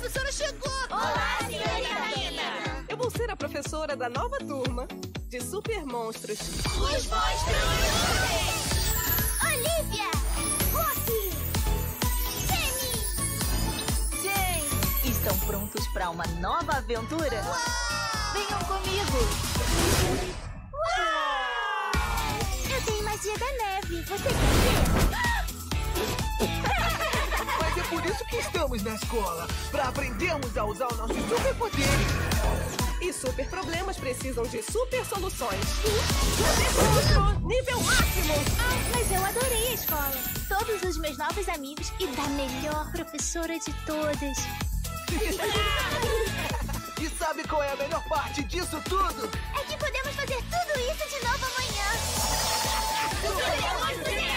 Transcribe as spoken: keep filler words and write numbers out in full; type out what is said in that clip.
professora chegou! Olá, senhorita Nina! Eu vou ser a professora da nova turma de Super Monstros. Os monstros! Olivia! Rocky! Jenny! Jane, estão prontos para uma nova aventura? Uau! Venham comigo! Uau! Eu tenho magia da neve. Você quer ver? Mas é por isso que estamos na escola, para aprendermos a usar o nosso superpoder. E super problemas precisam de super soluções. Super Monstro, nível máximo! Ah, mas eu adorei a escola. Todos os meus novos amigos e da melhor professora de todas. E sabe qual é a melhor parte disso tudo? É que podemos fazer tudo isso de novo amanhã.